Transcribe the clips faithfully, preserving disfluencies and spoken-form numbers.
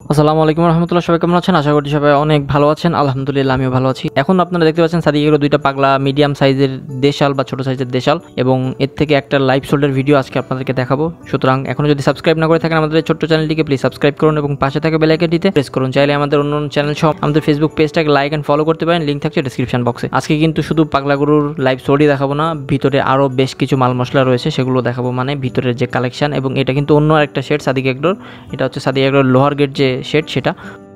আসসালামু আলাইকুম রহমতুল্লাহ। সবাই কেমন আছেন? আশা করি সবাই অনেক ভালো আছেন। আলহামদুলিল্লাহ আমিও ভালো আছি। এখন আপনারা দেখতে পাচ্ছেন সাদিক এগ্রো দুইটা পাগলা মিডিয়াম সাইজের দেশাল বা ছোট সাইজের দেশাল, এবং এর থেকে একটা লাইভ সোল্ডের ভিডিও আজকে আপনাদেরকে দেখাবো। সুতরাং এখনো যদি সাবস্ক্রাইব না করে থাকেন আমাদের এই ছোট্ট চ্যানেলটিকে প্লিজ সাবস্ক্রাইব করুন এবং পাশে থাকা বেল আইকনটিতে প্রেস করুন। চাইলে আমাদের অন্য অন্য চ্যানেল সহ আমাদের ফেসবুক পেজটাকে লাইক অ্যান্ড ফলো করতে পারেন, লিঙ্ক থাকছে ডিসক্রিপশন বক্সে। আজকে কিন্তু শুধু পাগলা গরুর লাইভ সোল্ডই দেখাবো না, ভিতরে আরও বেশ কিছু মাল মশলা রয়েছে সেগুলো দেখাবো, মানে ভিতরের যে কালেকশন। এবং এটা কিন্তু অন্য একটা শেড সাদিক এগ্রোর, এটা হচ্ছে সাদিক এগ্রোর লোহার গেট যে শেড সেটা।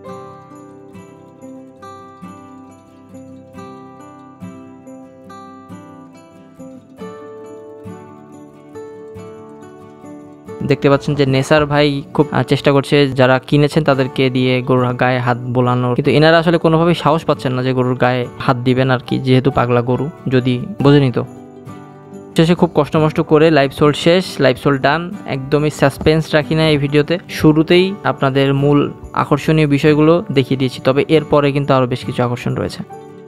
দেখতে পাচ্ছেন যে নেসার ভাই খুব চেষ্টা করছে যারা কিনেছেন তাদেরকে দিয়ে গরুর গায়ে হাত বোলানোর, কিন্তু এনারা আসলে কোনোভাবেই সাহস পাচ্ছেন না যে গরুর গায়ে হাত দিবেন আর কি, যেহেতু পাগলা গরু। যদি বোঝেনি তো শেষে খুব কষ্ট মষ্ট করে লাইভ সোল্ড শেষ, লাইভ সোল্ড ডান। একদমই সাসপেন্স রাখি না এই ভিডিওতে, শুরুতেই আপনাদের মূল আকর্ষণীয় বিষয়গুলো দেখিয়ে দিয়েছি, তবে এরপরে কিন্তু আরও বেশ কিছু আকর্ষণ রয়েছে।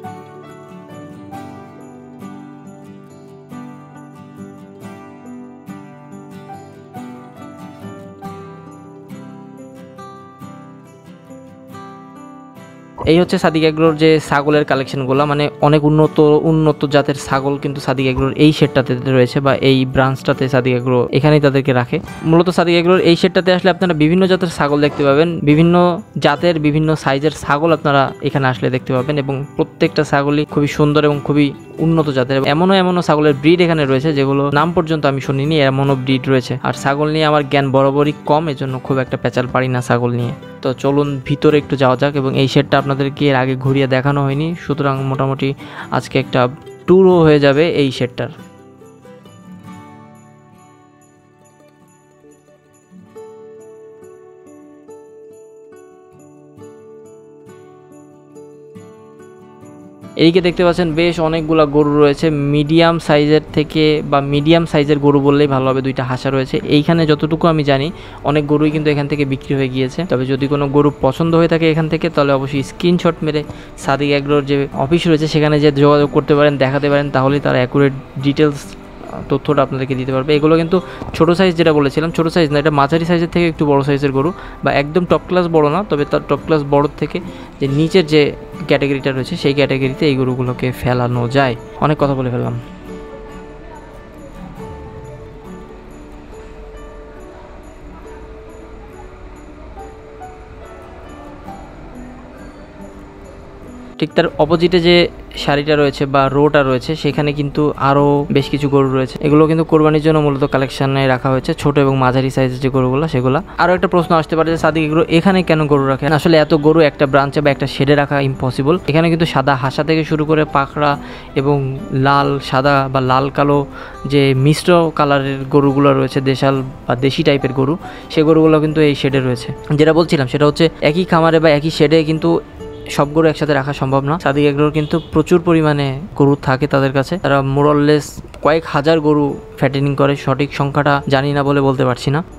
এই হচ্ছে সাদিক এগ্রোর যে ছাগলের কালেকশনগুলো, মানে অনেক উন্নত উন্নত জাতের ছাগল কিন্তু সাদিক এগ্রোর এই শেডটাতে রয়েছে, বা এই ব্রাঞ্চটাতে সাদিক এগ্রো এখানেই তাদেরকে রাখে। মূলত সাদিক এগ্রোর এই শেডটাতে আসলে আপনারা বিভিন্ন জাতের ছাগল দেখতে পাবেন, বিভিন্ন জাতের বিভিন্ন সাইজের ছাগল আপনারা এখানে আসলে দেখতে পাবেন, এবং প্রত্যেকটা ছাগলই খুবই সুন্দর এবং খুবই উন্নত জাতের। এমনও এমনও ছাগলের ব্রিড এখানে রয়েছে যেগুলো নাম পর্যন্ত আমি শুনিনি, এমনও ব্রিড রয়েছে। আর ছাগল নিয়ে আমার জ্ঞান বরাবরই কম, এজন্য খুব একটা পেঁচাল পারি না ছাগল নিয়ে। তো চলুন ভিতরে একটু যাওয়া যাক, এবং এই শেডটা আপনাদেরকে এর আগে ঘুরিয়ে দেখানো হয়নি, সুতরাং মোটামুটি আজকে একটা ট্যুরও হয়ে যাবে এই শেডটার। এদিকে দেখতে পাচ্ছেন বেশ অনেকগুলো গরু রয়েছে, মিডিয়াম সাইজের থেকে বা মিডিয়াম সাইজের গরু বললেই ভালো হবে। দুইটা হাসা রয়েছে এইখানে, যতটুকু আমি জানি অনেক গরুই কিন্তু এখান থেকে বিক্রি হয়ে গিয়েছে। তবে যদি কোনো গরু পছন্দ হয়ে থাকে এখান থেকে, তাহলে অবশ্যই স্ক্রিনশট মেরে সাদিক এগ্রোর যে অফিস রয়েছে সেখানে যে যোগাযোগ করতে পারেন, দেখাতে পারেন, তাহলেই তারা অ্যাকুরেট ডিটেলস তথ্যটা আপনাদেরকে দিতে পারবে। এগুলো কিন্তু ছোটো সাইজ, যেটা বলেছিলাম ছোটো সাইজ না, এটা মাঝারি সাইজের থেকে একটু বড় সাইজের গরু, বা একদম টপ ক্লাস বড় না, তবে তার টপ ক্লাস বড়োর থেকে যে নিচের যে ক্যাটাগরিটা রয়েছে সেই ক্যাটাগরিতে এই গরুগুলোকে ফেলানো যায়। অনেক কথা বলে ফেললাম। ঠিক তার অপোজিটে যে শাড়িটা রয়েছে বা রোটা রয়েছে সেখানে কিন্তু আরও বেশ কিছু গরু রয়েছে, এগুলো কিন্তু কোরবানির জন্য মূলত কালেকশনে রাখা হয়েছে, ছোট এবং মাঝারি সাইজের যে গরুগুলো সেগুলো। আরও একটা প্রশ্ন আসতে পারে যে সাদিক এগ্রো এখানে কেন গরু রাখে? আসলে এত গরু একটা ব্রাঞ্চে বা একটা শেডে রাখা ইম্পসিবল। এখানে কিন্তু সাদা হাসা থেকে শুরু করে পাখরা এবং লাল সাদা বা লাল কালো যে মিশ্র কালারের গরুগুলো রয়েছে, দেশাল বা দেশি টাইপের গরু, সে গরুগুলো কিন্তু এই শেডে রয়েছে। যেটা বলছিলাম সেটা হচ্ছে একই খামারে বা একই শেডে কিন্তু সব গরু একসাথে রাখা সম্ভব না। সাদিক এগ্রোর কিন্তু প্রচুর পরিমাণে গরু থাকে তাদের কাছে, তারা মোরললেস কয়েক হাজার গরু ফ্যাটেনিং করে, সঠিক সংখ্যাটা জানি না বলে বলতে পারছি না।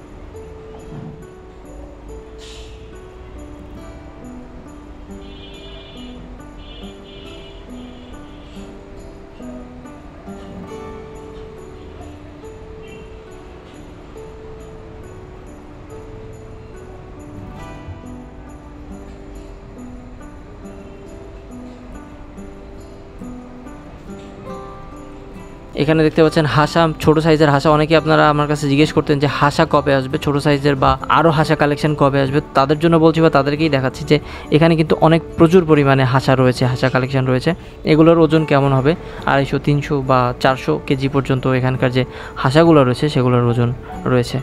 এখানে দেখতে পাচ্ছেন হাসা, ছোট সাইজের হাসা। অনেকে আপনারা আমার কাছে জিজ্ঞেস করতেন যে হাসা কবে আসবে, ছোট সাইজের বা আরও হাসা কালেকশন কবে আসবে, তাদের জন্য বলছি বা তাদেরকেই দেখাচ্ছি যে এখানে কিন্তু অনেক প্রচুর পরিমাণে হাসা রয়েছে, হাসা কালেকশন রয়েছে। এগুলোর ওজন কেমন হবে? আড়াইশো তিনশো বা চারশো কেজি পর্যন্ত এখানকার যে হাসাগুলো রয়েছে সেগুলোর ওজন রয়েছে।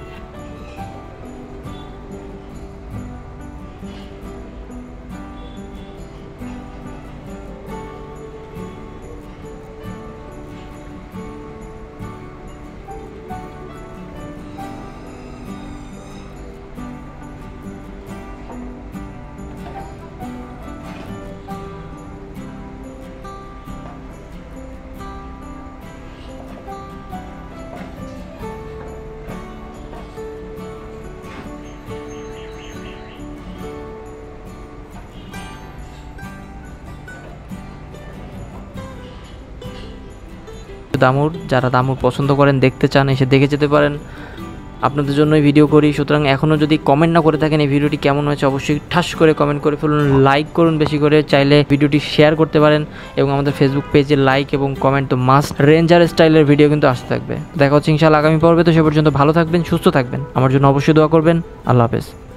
দামুর, যারা দামুর পছন্দ করেন, দেখতে চান, এসে দেখে যেতে পারেন। আপনাদের জন্যই ভিডিও করি। সুতরাং এখনও যদি কমেন্ট না করে থাকেন এই ভিডিওটি কেমন হয়েছে অবশ্যই ঠাস করে কমেন্ট করে ফেলুন, লাইক করুন বেশি করে, চাইলে ভিডিওটি শেয়ার করতে পারেন এবং আমাদের ফেসবুক পেজে লাইক এবং কমেন্ট তো মাস্ট। রেঞ্জার স্টাইলের ভিডিও কিন্তু আসতে থাকবে। দেখা হচ্ছে ইনশাআল্লাহ আগামী পর্বে। তো সে পর্যন্ত ভালো থাকবেন, সুস্থ থাকবেন, আমার জন্য অবশ্যই দোয়া করবেন। আল্লাহ হাফেজ।